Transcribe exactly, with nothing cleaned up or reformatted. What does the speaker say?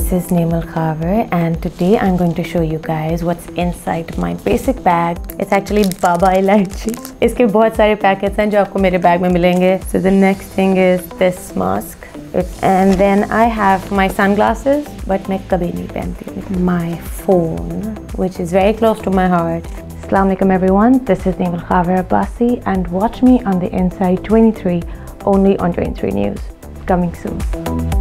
this is Naimal Khawar, and today I'm going to show you guys what's inside my basic bag. It's actually Baba Elaichi. इसके बहुत सारे packets हैं जो आपको मेरे bag में मिलेंगे. So the next thing is this mask. It, and then I have my sunglasses, but मैं कभी नहीं पहनती. My phone, which is very close to my heart. Assalamu alaikum everyone. This is Naimal Khawar Abbasi, and watch me on the Inside twenty-three only on twenty-three News. Coming soon.